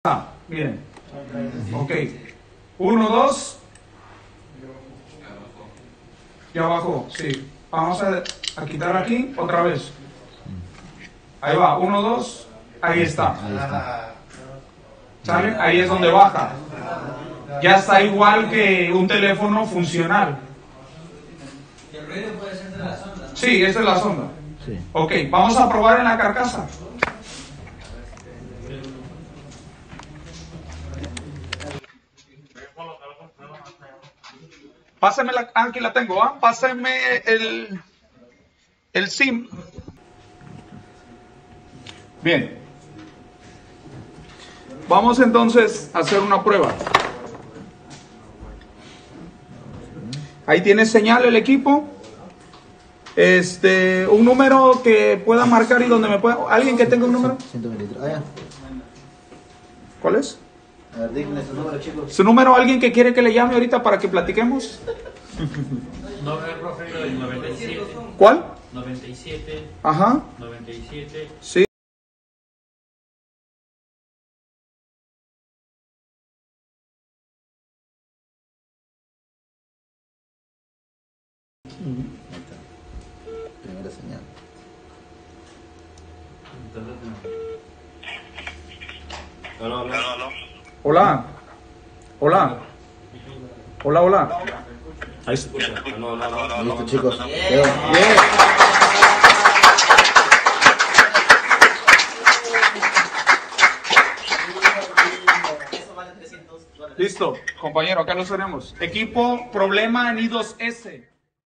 Miren. Ok. 1, 2. Y abajo, sí. Vamos a quitar aquí otra vez. Ahí va, 1, 2. Ahí está. ¿Sale? Ahí es donde baja. Ya está igual que un teléfono funcional. ¿El ruido puede ser de la sonda? Sí, esa es la sonda. Sí. Ok, vamos a probar en la carcasa. Páseme la, aquí la tengo, ¿ah? Páseme el SIM. Bien. Vamos entonces a hacer una prueba. Ahí tiene señal el equipo. Un número que pueda marcar y donde me pueda. ¿Alguien que tenga un número? 123. Ah, ya. ¿Cuál es? A ver, díganme su número, chicos. ¿Su número? ¿Alguien que quiere que le llame ahorita para que platiquemos? No, profe, el 97. ¿Cuál? 97. Ajá. 97. Sí. Ahí está. Primera señal. Hola. Hola. Hola, hola. Ahí está. Listo, chicos. Bien. Listo, compañero, acá lo tenemos. Equipo, problema en I2S.